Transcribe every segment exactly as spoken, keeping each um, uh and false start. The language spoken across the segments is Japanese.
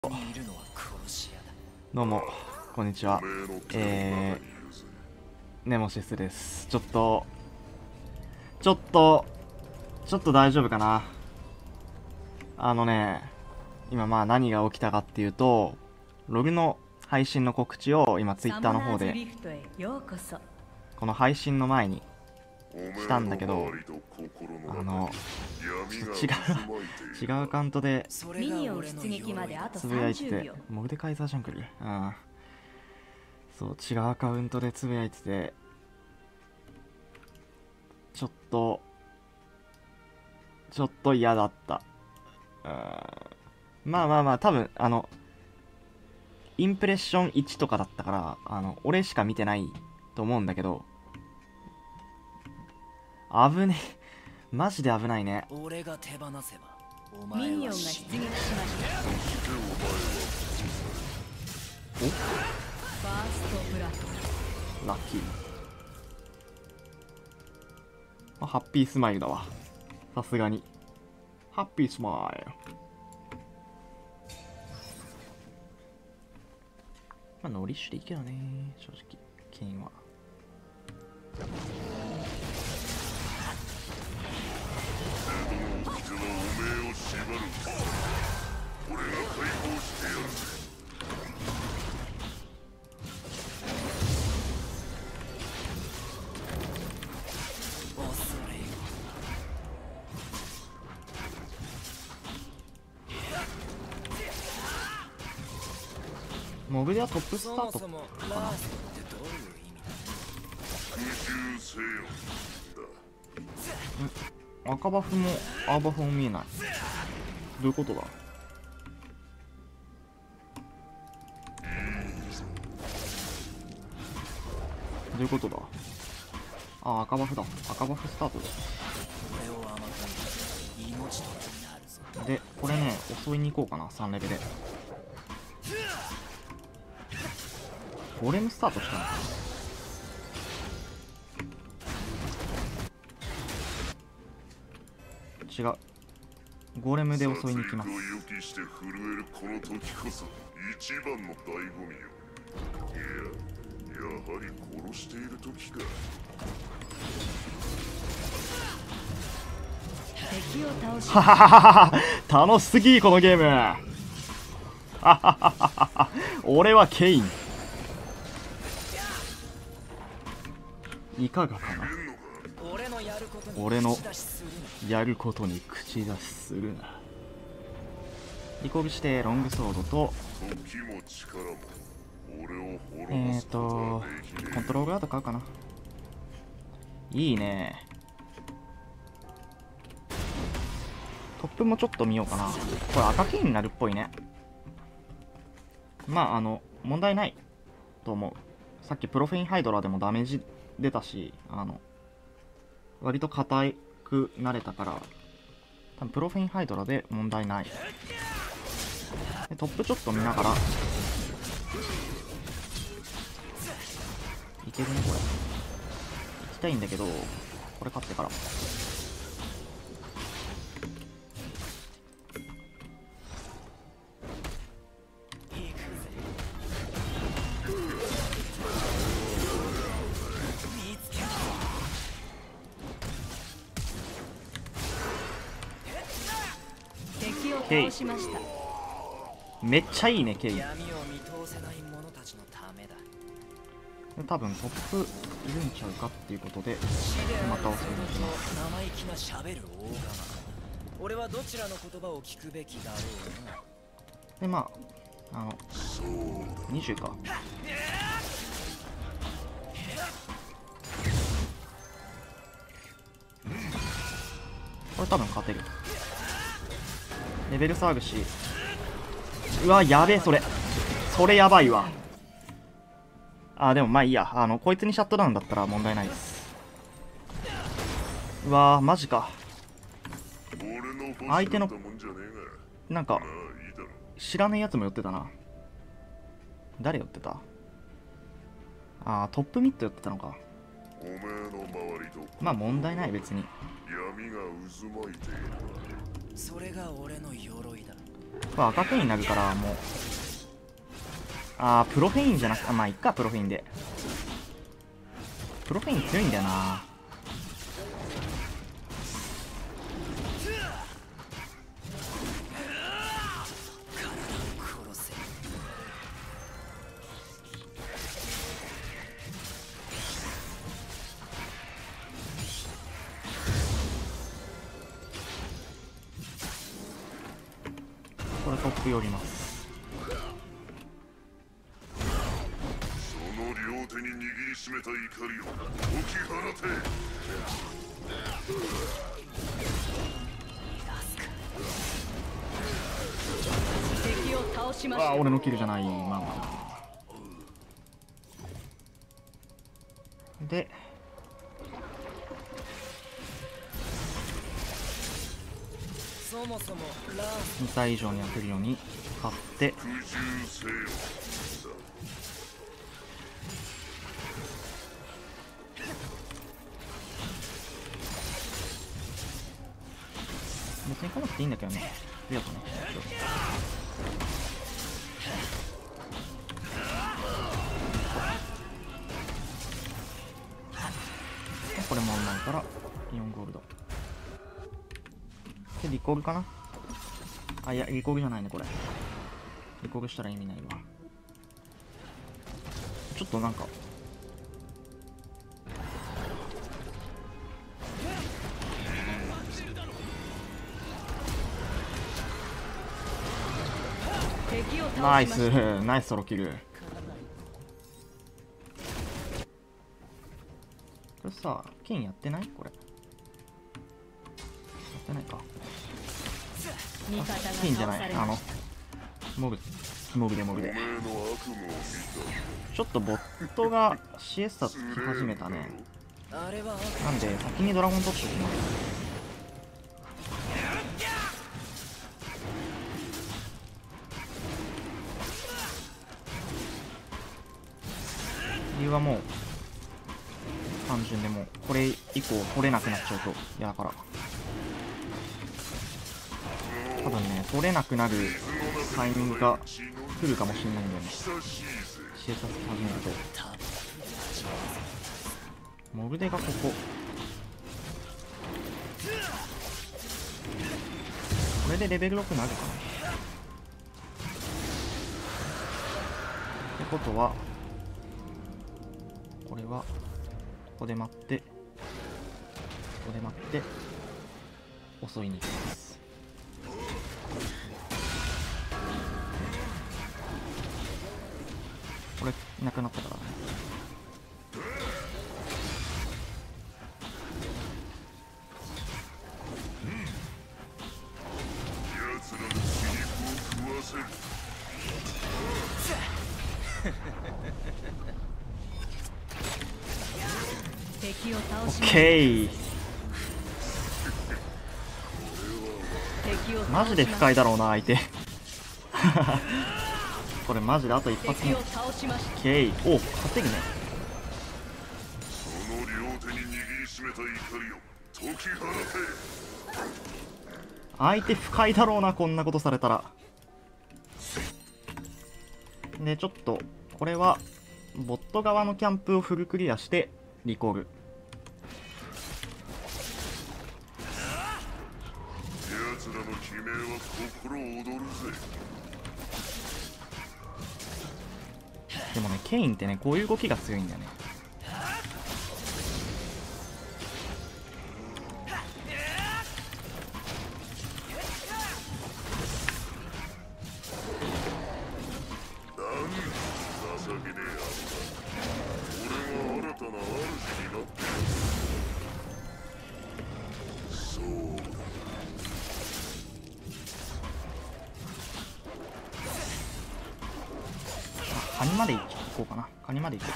どうもこんにちは。えー、ネモシスです。ちょっとちょっとちょっと大丈夫かな。あのね、今まあ何が起きたかっていうと、ログの配信の告知を今ツイッターの方でこの配信の前にしたんだけど、あの違う違うアカウントでつぶやいてて、モグデカイザージャングル、うん、そう違うアカウントでつぶやいてて、ちょっとちょっと嫌だった。うん、まあまあまあ、多分あのインプレッションいちとかだったから、あの俺しか見てないと思うんだけど、危ねえ、マジで危ないね。 俺が手放せばお前はミニオンが出撃しました。 お、ファーストブラッドラッキー。あ、ハッピースマイルだわ、さすがにハッピースマイル。まあノリッシュでいいけどね、正直ケインは。モグデはトップスタートかな。ん、赤バフも青バフも見えない。どういうことだ。どういうことだ。あ、赤バフだ。赤バフスタートだ。で、これね、襲いに行こうかな、さんレベで。ゴレムスタートしたのかな。違う、ゴレムで襲いに行きます。はははは、楽しすぎこのゲーム。はははは、俺はケイン。いかがかな。俺のやることに口出しするな。リコブしてロングソードとえーとコントロールガード買うかな。いいね。トップもちょっと見ようかな。これ赤ケインになるっぽいね。まああの問題ないと思う。さっきプロフェインハイドラでもダメージ出たし、あの割と硬くなれたから、多分プロフェインハイドラで問題ない。でトップちょっと見ながら、いけるねこれ。行きたいんだけど、これ勝ってから。ケインめっちゃいいね。ケイン多分トップいるんちゃうかっていうことでまた襲いに行きます。 生意気な喋る大釜。俺はどちらの言葉を聞くべきだろうな。 でまああのにじゅうか。これ多分勝てる。レベルサーグし、うわやべえ、それそれやばいわ。あ、でもまあいいや、あのこいつにシャットダウンだったら問題ないです。うわーマジか。相手のなんか知らねえやつも寄ってたな。誰寄ってた。あートップミッド寄ってたのか。まあ問題ない別に。 それが俺の鎧だ。 これ赤ペインになるからもう、あープロフェインじゃなくて、あまあいっか、プロフェインで。プロフェイン強いんだよな。これトップ寄ります。 その両手に握りしめた怒りを解き放て。 敵を倒しましああ、 た。 俺のキルじゃない。まあまあまあ。で、 そもそもラーにさい以上に当てるように勝って服従せよ。 別に来なくていいんだけどね。ありがとうね。これもうまいからよんゴールドでリコールかな。あ、いやリコールじゃないね。これリコールしたら意味ないわ。ちょっとなんか敵をナイス倒しました。 ナイスソロキル。これさ、剣やってないこれ。やってないか。 味方が剣じゃない。あの倒されまし、 モブ、モブでモブで。 おめえの悪夢を見ちょっとボットがシエスタつき始めたね。 あれはなんで、先にドラゴン取っておきます。理由はもう、単純でもう、これ以降取れなくなっちゃうと嫌だから。多分ね、取れなくなるタイミングが来るかもしれないんだよね。 久しいぜ。 シエスタつき始めると。モブデがここ。これでレベルろくなるかな。ってことは、これはここで待って、ここで待って襲いに行きます。これいなくなったからね。 奴らの血肉を食わせる。 敵を倒オッしました。 ケー。 敵を倒しました。 マジで深いだろうな相手これマジであと一発目。オ敵を倒しました。 ッケー。お、稼ぐね。 その両手に握りしめた怒りを解き放て。 相手深いだろうな、こんなことされたら。でちょっとこれはボット側のキャンプをフルクリアしてリコール。 奴らの悲鳴は心躍るぜ。 でもね、ケインってね、こういう動きが強いんだよね。 情けねえやつだ。俺が新たな主になってやる。そうだ。 カニまで行こうかな。カニまで行こ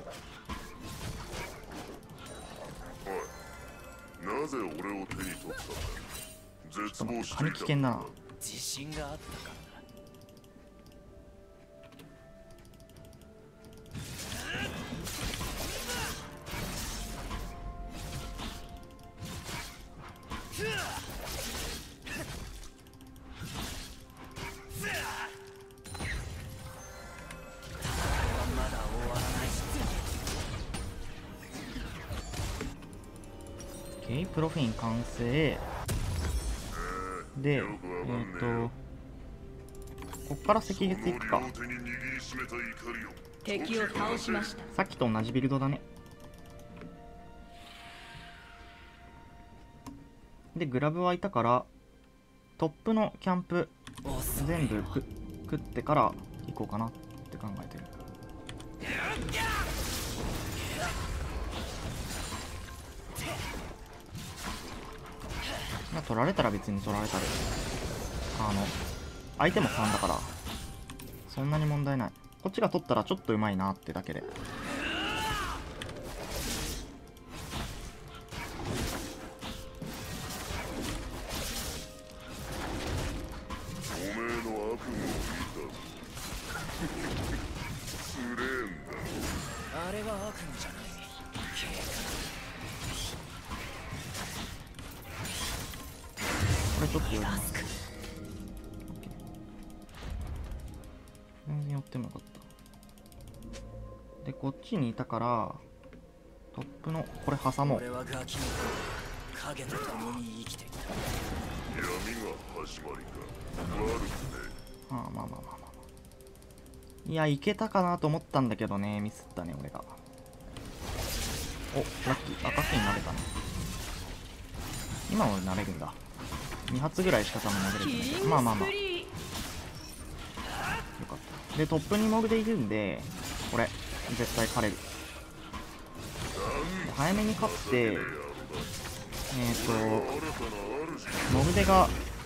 おい、なぜ俺を手に取ったんだ。絶望う。 してカニ危険だな。 自信があったからだ。 OK プロフィン完成で、えっ、ー、とこっから赤月いくか。 敵を倒しました。 さっきと同じビルドだね。でグラブ湧いたからトップのキャンプ全部く食ってから行こうかなって考えてる。まあ取られたら別に取られたで、あの相手もさんだからそんなに問題ない。こっちが取ったらちょっとうまいなってだけで。 あれは悪夢じゃない。 これちょっと寄ります。全然寄ってもよかった。でこっちにいたからトップのこれ挟もう。 俺はガキの影と共に生きてきた。 闇が始まりか。悪くね。 ああまあまあまあまあまあ。いやいけたかなと思ったんだけどね、ミスったね俺が。おラッキー、赤金投げたね。今俺投げるんだ。に発ぐらいしか多分投げれてない。まあまあまあよかった。でトップにモグでいるんでこれ絶対狩れる。早めに勝ってえっ、ー、とモグデが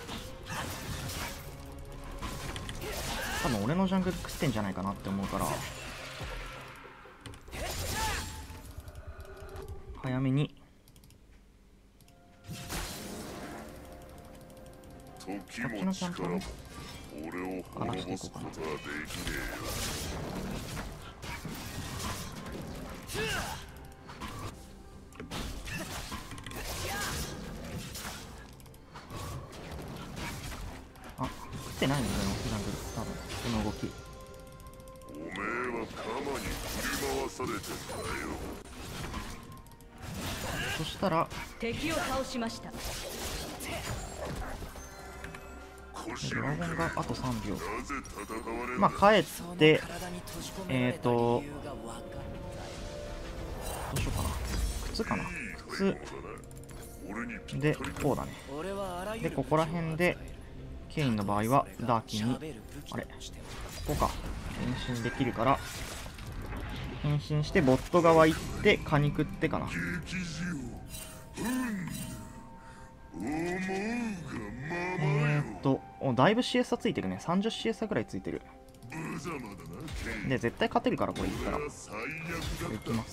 多分俺のジャングル食ってんじゃないかなって思うから早めにさっきのキャンプね荒らしていこうかな。あ、食ってないんだよジャングル多分この動き。 おめえは鎌に振り回されてんだよ。 そしたら敵を倒しました。 ドラゴンがあとさんびょう。まあ帰ってえっ、ー、とどうしようかな。靴かな。靴でこうだね。でここら辺でケインの場合はダーキンにあれここか変身できるから変身してボット側行ってカニ食ってかな。えーっとおだいぶ シーエス 差ついてるね。 さんじゅうシーエス 差ぐらいついてる。で絶対勝てるからこれいったらこれいきます。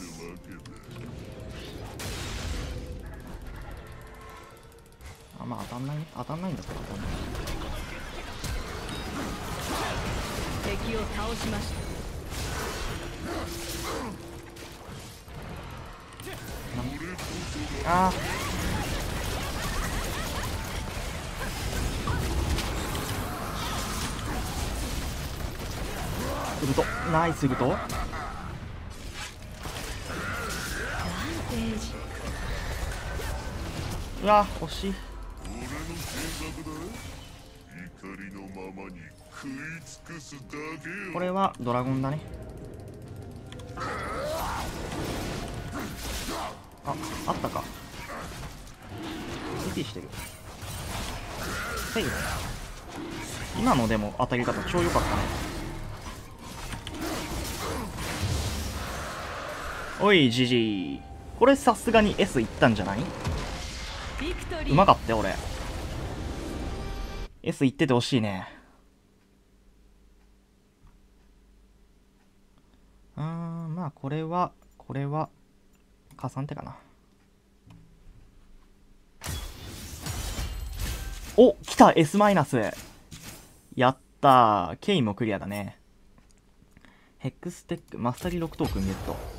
あまあ当たんない当たんないんだったら当たんない。 敵を倒しました。 ああグルトナイスグルト。うわ惜しい。これはドラゴンだね。ああったか。 シーピー してる。セイブ今のでも当たり方超良かったね。おいジジイこれさすがに エス いったんじゃない？うまかったよ俺。 エス いっててほしいね。うーんまあこれはこれは加算手かな。お来た エス マイナス。やったー。ケインもクリアだね。ヘックステックマスタリーろくトークンゲット。